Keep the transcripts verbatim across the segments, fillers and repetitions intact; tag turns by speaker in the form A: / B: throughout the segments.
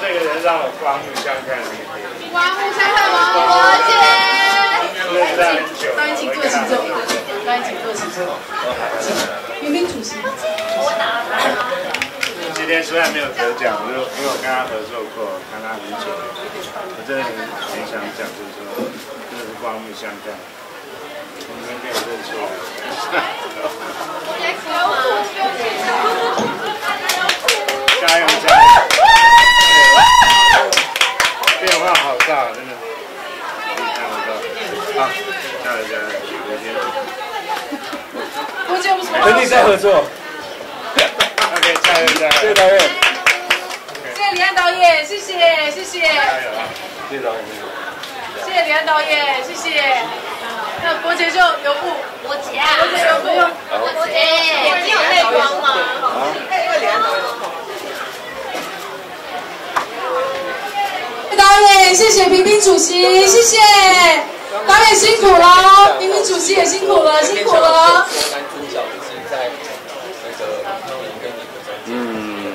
A: 个人让我刮目相看的。
B: 刮目相看吗？我姐。刚一起做行政，刚一起做行政。民兵主席。我打了。
A: 今天虽然没有得奖，因为因为我跟他合作过，看他很久，我真的很很想讲，就是说，真的是刮目相看。你们没有认错。加油加油！变化好大，真的。你看我到，好，加油加油！我先。
B: 我姐为什么？
C: 跟你再合作。
A: OK， 加油加油！
C: 谢谢导演。
B: 谢谢李安导演，谢谢谢谢。
A: 加油啊！
C: 谢谢导演。
B: 谢谢李安导演，谢谢。那伯杰就有部，
D: 我姐啊，
B: 伯杰有部，
D: 我姐眼睛有泪光吗？
B: 因为李安导演。导演，谢谢平平主席，谢谢导演辛苦了，平平主席也辛苦了，辛苦了。
E: 男主角就是在那个康仁跟你的
C: 嗯，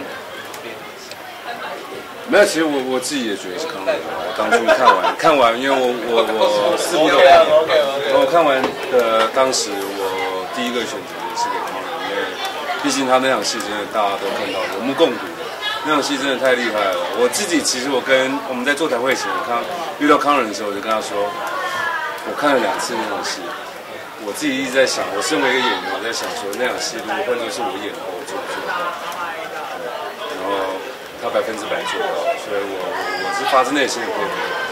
C: 没有，其实我我自己也觉得是康仁。我当初看完看完，因为我我我四部都看了，我看完的当时我第一个选择也是给康仁，因为毕竟他那场戏真的大家都看到有目共睹。那场戏真的太厉害了！我自己其实我跟我们在座谈会前，我看遇到康仁的时候，我就跟他说，我看了两次那场戏，我自己一直在想，我身为一个演员，我在想说那场戏如果换作是我演的话，我做不做到？然后他百分之百做到，所以我我是发自内心的佩服。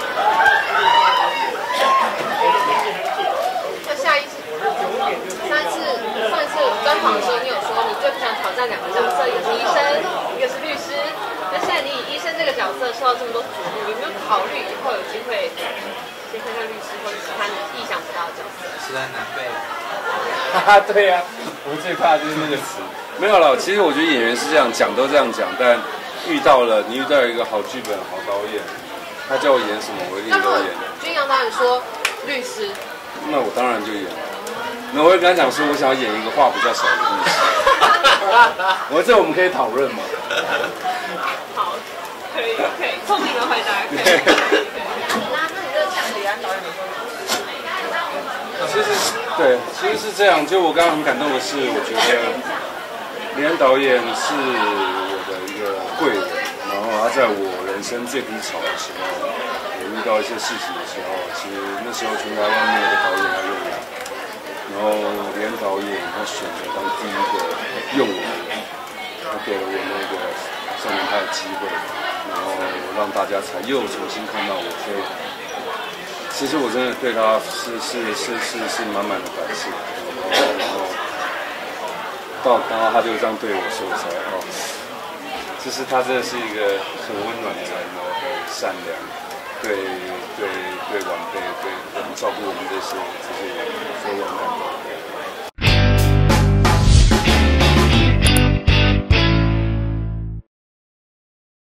D: 那下一次，上一次上一次专访的时候，你有说你最不想挑战两个角色，一个是医生，一个是律师。那现在你以医生这个角色受到这么多瞩目，有没有考虑以后有机会先看看律师或者其他你意想不到的角色？
E: 是在南北。
C: 哈哈，对呀、啊，我最怕就是那个词。没有了，其实我觉得演员是这样讲，都这样讲，但遇到了你遇到一个好剧本、好导演，他叫我演什么，我一定都演。
D: 君阳导演说律师，
C: 那我当然就演了。那我会跟他讲说，我想要演一个话比较少的律师。我这我们可以讨论吗？
D: 好，可以可以，聪明的回答可以。那那你这像李安导演的说，
C: 其实对，其实是这样。就我刚刚很感动的是，我觉得李安导演是我的一个贵人，然后他在我人生最低潮的时候，我遇到一些事情的时候，其实那时候全台湾没有一个导演要用我，然后李安导演他选择当第一个用我的人，他给了我那个少年派的机会，然后让大家才又重新看到我，所以。其实我真的对他是是是是是满满的感谢，然后到然后他就这样对我说才哦，就是他真的是一个很温暖的人，然后很善良，对对对晚辈对我们照顾我们这些这些人，所